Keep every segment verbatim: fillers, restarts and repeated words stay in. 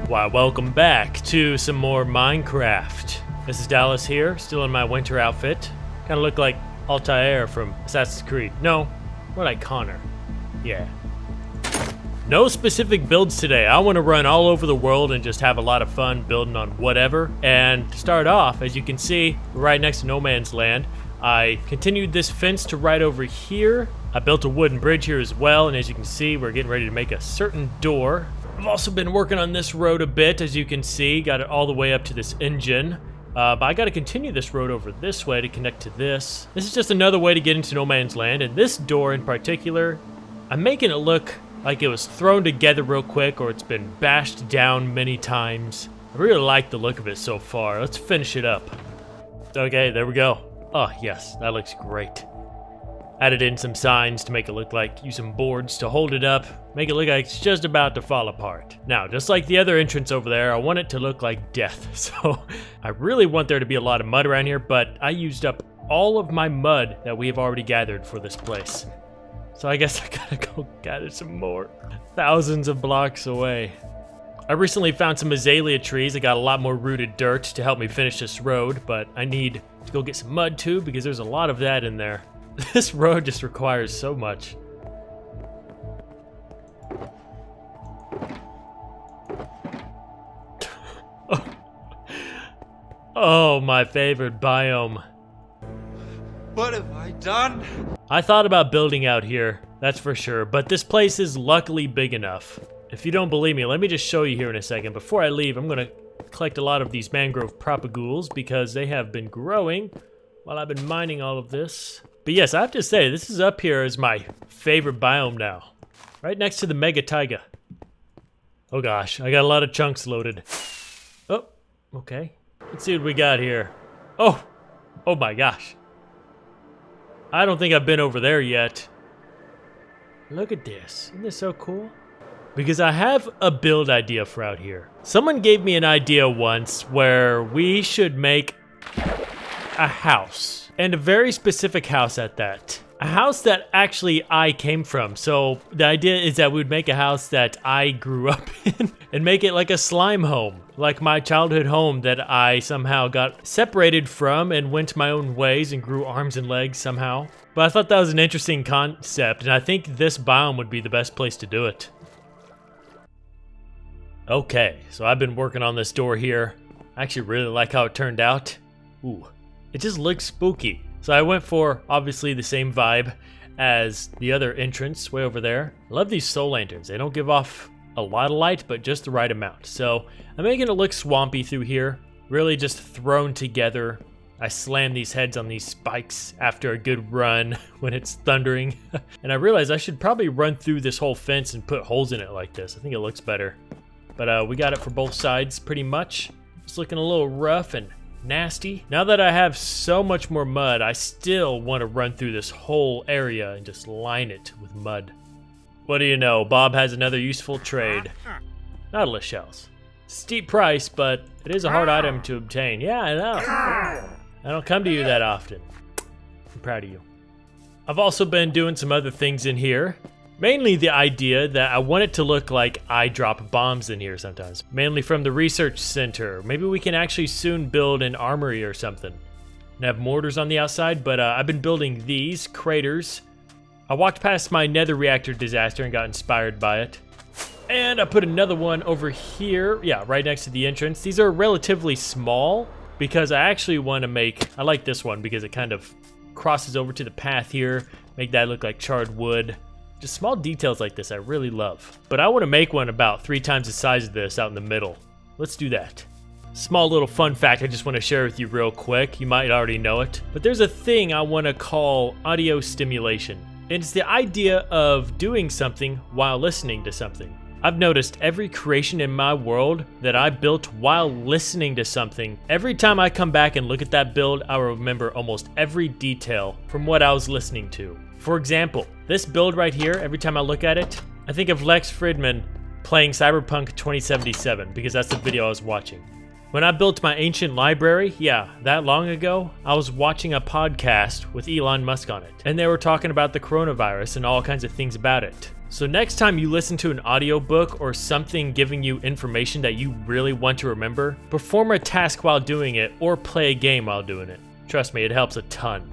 Why, welcome back to some more Minecraft. This is Dallas here, still in my winter outfit. Kind of look like Altair from Assassin's Creed. No, more like Connor. Yeah. No specific builds today. I want to run all over the world and just have a lot of fun building on whatever. And to start off, as you can see, we're right next to no man's land. I continued this fence to right over here. I built a wooden bridge here as well, and as you can see, we're getting ready to make a certain door. I've also been working on this road a bit, as you can see. Got it all the way up to this engine. Uh, but I got to continue this road over this way to connect to this. This is just another way to get into no man's land, and this door in particular, I'm making it look like it was thrown together real quick, or it's been bashed down many times. I really like the look of it so far. Let's finish it up. Okay, there we go. Oh, yes, that looks great. Added in some signs to make it look like, use some boards to hold it up, make it look like it's just about to fall apart. Now, just like the other entrance over there, I want it to look like death. So I really want there to be a lot of mud around here, but I used up all of my mud that we have already gathered for this place. So I guess I gotta go gather some more. Thousands of blocks away. I recently found some azalea trees. I got a lot more rooted dirt to help me finish this road, but I need to go get some mud too because there's a lot of that in there. This road just requires so much. Oh. Oh, my favorite biome. What have I done? I thought about building out here, that's for sure, but this place is luckily big enough. If you don't believe me, let me just show you here in a second. Before I leave, I'm gonna collect a lot of these mangrove propagules because they have been growing while I've been mining all of this. But yes, I have to say, this is up here as my favorite biome now. Right next to the mega taiga. Oh gosh, I got a lot of chunks loaded. Oh, okay. Let's see what we got here. Oh, oh my gosh. I don't think I've been over there yet. Look at this, isn't this so cool? Because I have a build idea for out here. Someone gave me an idea once where we should make a house. And a very specific house at that. A house that actually I came from. So the idea is that we would make a house that I grew up in and make it like a slime home. Like my childhood home that I somehow got separated from and went my own ways and grew arms and legs somehow. But I thought that was an interesting concept, and I think this biome would be the best place to do it. Okay, so I've been working on this door here. I actually really like how it turned out. Ooh. It just looks spooky. So I went for, obviously, the same vibe as the other entrance way over there. I love these soul lanterns. They don't give off a lot of light, but just the right amount. So I'm making it look swampy through here. Really just thrown together. I slam these heads on these spikes after a good run when it's thundering. And I realized I should probably run through this whole fence and put holes in it like this. I think it looks better. But uh, we got it for both sides pretty much. It's looking a little rough and nasty. Now that I have so much more mud, I still want to run through this whole area and just line it with mud. What do you know, Bob has another useful trade. Nautilus shells. Steep price, but it is a hard item to obtain. Yeah, I know. I don't come to you that often. I'm proud of you. I've also been doing some other things in here. Mainly the idea that I want it to look like I drop bombs in here sometimes. Mainly from the research center. Maybe we can actually soon build an armory or something. And have mortars on the outside, but uh, I've been building these craters. I walked past my nether reactor disaster and got inspired by it. And I put another one over here. Yeah, right next to the entrance. These are relatively small because I actually want to make... I like this one because it kind of crosses over to the path here. Make that look like charred wood. Just small details like this I really love. But I want to make one about three times the size of this out in the middle. Let's do that. Small little fun fact I just want to share with you real quick. You might already know it. But there's a thing I want to call audio stimulation. It's the idea of doing something while listening to something. I've noticed every creation in my world that I built while listening to something, every time I come back and look at that build, I will remember almost every detail from what I was listening to. For example, this build right here, every time I look at it, I think of Lex Fridman playing Cyberpunk twenty seventy-seven because that's the video I was watching. When I built my ancient library, yeah, that long ago, I was watching a podcast with Elon Musk on it. And they were talking about the coronavirus and all kinds of things about it. So next time you listen to an audiobook or something giving you information that you really want to remember, perform a task while doing it or play a game while doing it. Trust me, it helps a ton.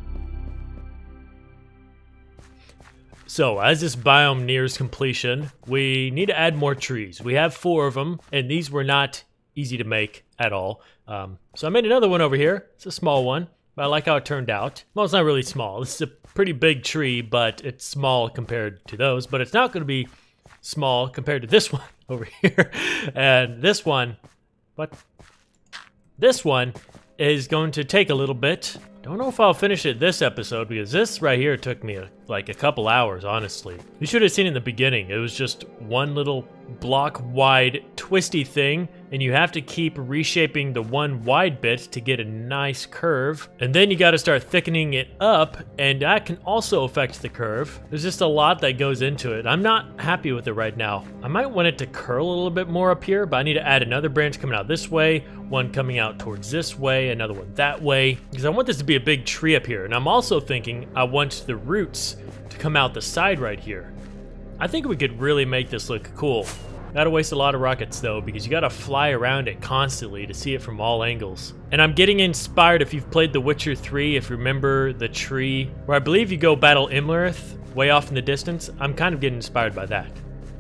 So as this biome nears completion, we need to add more trees. We have four of them, and these were not easy to make at all. Um, so I made another one over here. It's a small one, but I like how it turned out. Well, it's not really small. This is a pretty big tree, but it's small compared to those. But it's not going to be small compared to this one over here. And this one, but this one is going to take a little bit. Don't know if I'll finish it this episode because this right here took me a, like a couple hours, honestly. You should have seen in the beginning. It was just one little block wide twisty thing, and you have to keep reshaping the one wide bit to get a nice curve. And then you got to start thickening it up, and that can also affect the curve. There's just a lot that goes into it. I'm not happy with it right now. I might want it to curl a little bit more up here, but I need to add another branch coming out this way, one coming out towards this way, another one that way, because I want this to be a big tree up here. And I'm also thinking I want the roots to come out the side right here. I think we could really make this look cool. Gotta waste a lot of rockets though, because you gotta fly around it constantly to see it from all angles. And I'm getting inspired, if you've played The Witcher three, if you remember the tree where I believe you go battle Imlerith way off in the distance, I'm kind of getting inspired by that.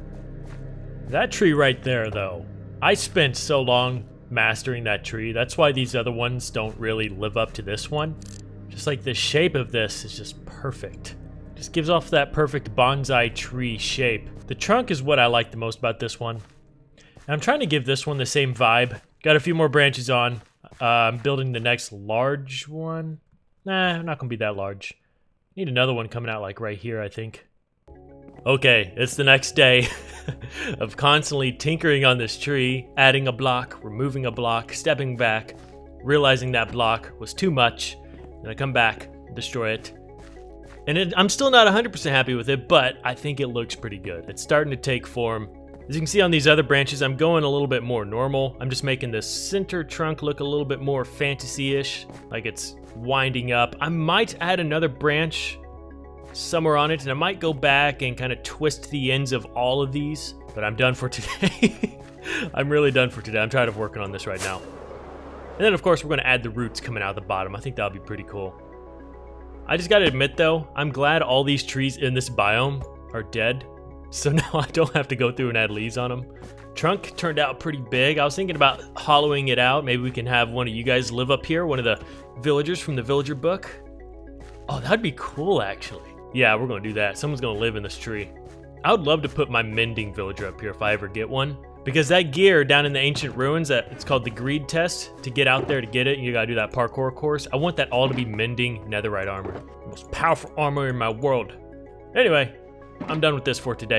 That tree right there though, I spent so long mastering that tree. That's why these other ones don't really live up to this one. Just like the shape of this is just perfect. Just gives off that perfect bonsai tree shape. The trunk is what I like the most about this one. And I'm trying to give this one the same vibe. Got a few more branches on. Uh, I'm building the next large one. Nah, not gonna be that large. Need another one coming out like right here, I think. Okay, it's the next day of constantly tinkering on this tree, adding a block, removing a block, stepping back, realizing that block was too much, and I come back, destroy it. And it, I'm still not one hundred percent happy with it, but I think it looks pretty good. It's starting to take form. As you can see on these other branches, I'm going a little bit more normal. I'm just making the center trunk look a little bit more fantasy-ish, like it's winding up. I might add another branch somewhere on it, and I might go back and kind of twist the ends of all of these, but I'm done for today. I'm really done for today. I'm tired of working on this right now. And then, of course, we're going to add the roots coming out of the bottom. I think that'll be pretty cool. I just gotta admit though, I'm glad all these trees in this biome are dead, so now I don't have to go through and add leaves on them. Trunk turned out pretty big. I was thinking about hollowing it out. Maybe we can have one of you guys live up here, one of the villagers from the villager book. Oh, that'd be cool actually. Yeah, we're gonna do that. Someone's gonna live in this tree. I would love to put my mending villager up here if I ever get one. Because that gear down in the ancient ruins, that it's called the greed test, to get out there to get it, you gotta do that parkour course. I want that all to be mending netherite armor. The most powerful armor in my world. Anyway, I'm done with this for today.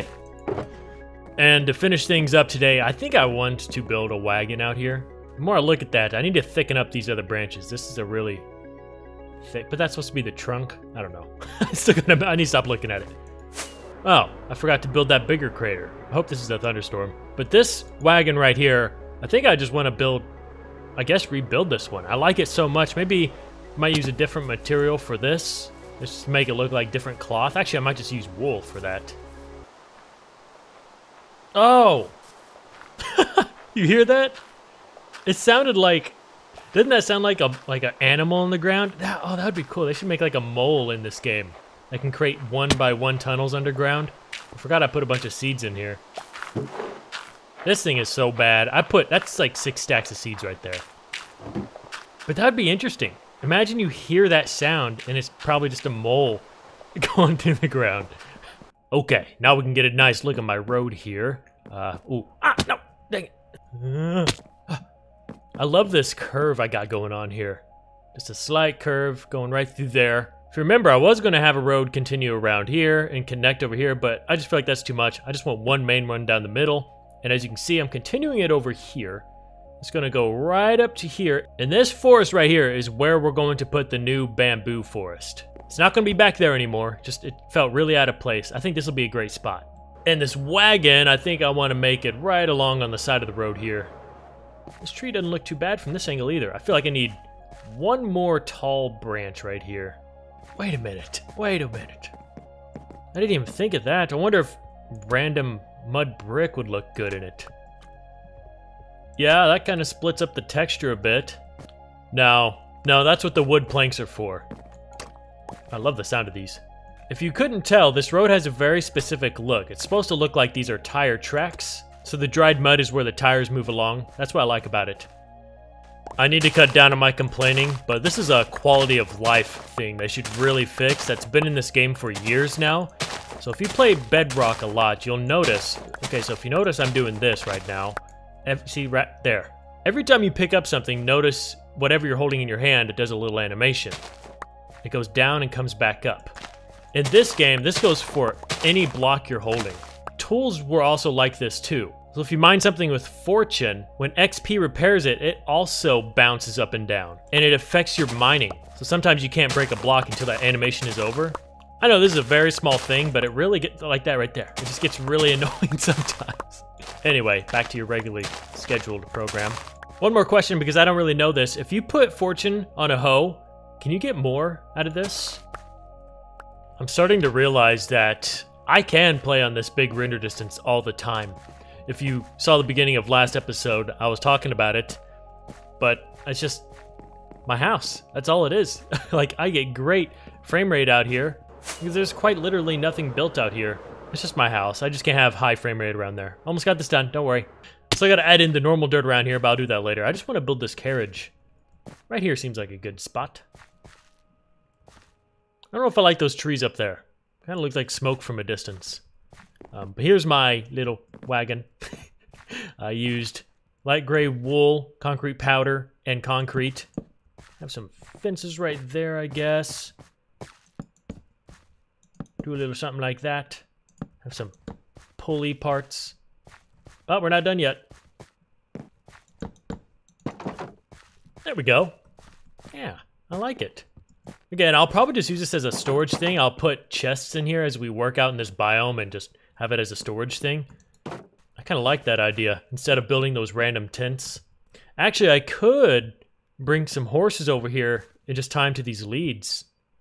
And to finish things up today, I think I want to build a wagon out here. The more I look at that, I need to thicken up these other branches. This is a really thick, but that's supposed to be the trunk? I don't know. I'm still gonna, I need to stop looking at it. Oh, I forgot to build that bigger crater. I hope this is a thunderstorm. But this wagon right here, I think I just want to build, I guess rebuild this one. I like it so much. Maybe I might use a different material for this. Just to make it look like different cloth. Actually, I might just use wool for that. Oh! You hear that? It sounded like, doesn't that sound like a like an animal in the ground? That, oh, that would be cool. They should make like a mole in this game. I can create one by one tunnels underground. I forgot I put a bunch of seeds in here. This thing is so bad. I put, that's like six stacks of seeds right there. But that'd be interesting. Imagine you hear that sound and it's probably just a mole going through the ground. Okay, now we can get a nice look at my road here. Uh, ooh, ah, no, dang it. Uh, I love this curve I got going on here. Just a slight curve going right through there. If you remember, I was going to have a road continue around here and connect over here, but I just feel like that's too much. I just want one main one down the middle. And as you can see, I'm continuing it over here. It's going to go right up to here. And this forest right here is where we're going to put the new bamboo forest. It's not going to be back there anymore. Just, it felt really out of place. I think this will be a great spot. And this wagon, I think I want to make it right along on the side of the road here. This tree doesn't look too bad from this angle either. I feel like I need one more tall branch right here. Wait a minute. Wait a minute. I didn't even think of that. I wonder if random mud brick would look good in it. Yeah, that kind of splits up the texture a bit. No, no, that's what the wood planks are for. I love the sound of these. If you couldn't tell, this road has a very specific look. It's supposed to look like these are tire tracks, so the dried mud is where the tires move along. That's what I like about it. I need to cut down on my complaining, but this is a quality of life thing they should really fix. That's been in this game for years now. So if you play Bedrock a lot, you'll notice... Okay, so if you notice, I'm doing this right now. See, right there. Every time you pick up something, notice whatever you're holding in your hand, it does a little animation. It goes down and comes back up. In this game, this goes for any block you're holding. Tools were also like this too. So if you mine something with Fortune, when X P repairs it, it also bounces up and down. And it affects your mining. So sometimes you can't break a block until that animation is over. I know this is a very small thing, but it really gets like that right there. It just gets really annoying sometimes. Anyway, back to your regularly scheduled program. One more question, because I don't really know this. If you put Fortune on a hoe, can you get more out of this? I'm starting to realize that I can play on this big render distance all the time. If you saw the beginning of last episode, I was talking about it, but it's just my house. That's all it is. Like, I get great frame rate out here because there's quite literally nothing built out here. It's just my house. I just can't have high frame rate around there. Almost got this done, don't worry. So I gotta add in the normal dirt around here, but I'll do that later. I just want to build this carriage. Right here seems like a good spot. I don't know if I like those trees up there. Kind of looks like smoke from a distance. Um, but here's my little wagon. I used light gray wool, concrete powder, and concrete. Have some fences right there, I guess. Do a little something like that. Have some pulley parts. Oh, we're not done yet. There we go. Yeah, I like it. Again, I'll probably just use this as a storage thing. I'll put chests in here as we work out in this biome and just have it as a storage thing. I kind of like that idea, instead of building those random tents. Actually, I could bring some horses over here and just tie them to these leads.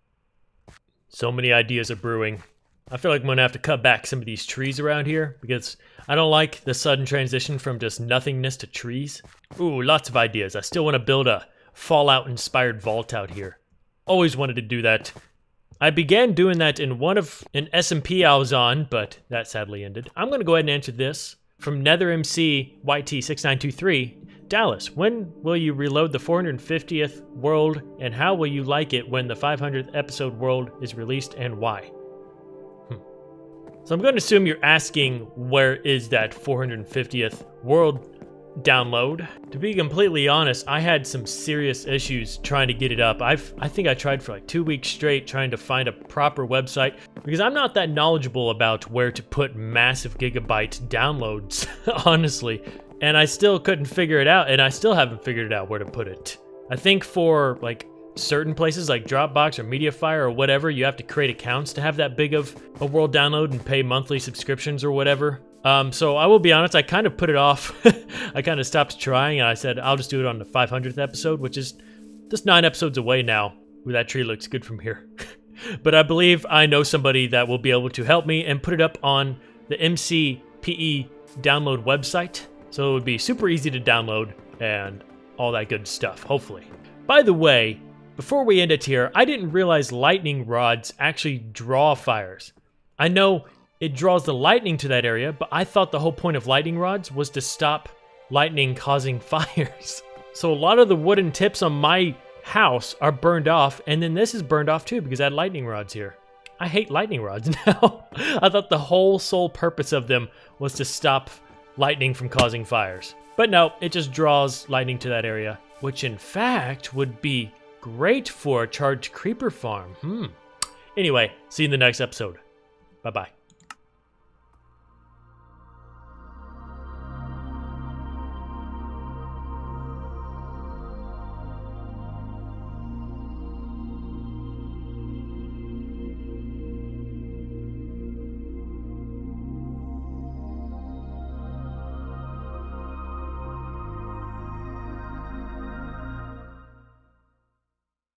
So many ideas are brewing. I feel like I'm going to have to cut back some of these trees around here, because I don't like the sudden transition from just nothingness to trees. Ooh, lots of ideas. I still want to build a Fallout-inspired vault out here. Always wanted to do that. I began doing that in one of an S M P I was on, but that sadly ended. I'm going to go ahead and answer this from Nether M C Y T six nine two three. Dallas, when will you reload the four hundred fiftieth world, and how will you like it when the five hundredth episode world is released, and why? Hmm. So I'm going to assume you're asking, where is that four hundred fiftieth world download? To be completely honest, I had some serious issues trying to get it up. I've, I think I tried for like two weeks straight trying to find a proper website, because I'm not that knowledgeable about where to put massive gigabyte downloads, honestly. And I still couldn't figure it out, and I still haven't figured out where to put it. I think for like certain places like Dropbox or Mediafire or whatever, you have to create accounts to have that big of a world download and pay monthly subscriptions or whatever. Um, so I will be honest, I kind of put it off. I kind of stopped trying, and I said I'll just do it on the five hundredth episode, which is just nine episodes away now. Ooh, that tree looks good from here. But I believe I know somebody that will be able to help me and put it up on the M C P E download website. So it would be super easy to download and all that good stuff, hopefully. By the way, before we end it here, I didn't realize lightning rods actually draw fires. I know it draws the lightning to that area, but I thought the whole point of lightning rods was to stop lightning causing fires. So a lot of the wooden tips on my house are burned off, and then this is burned off too because I had lightning rods here. I hate lightning rods now. I thought the whole sole purpose of them was to stop lightning from causing fires. But no, it just draws lightning to that area, which in fact would be great for a charged creeper farm. Hmm. Anyway, see you in the next episode. Bye-bye.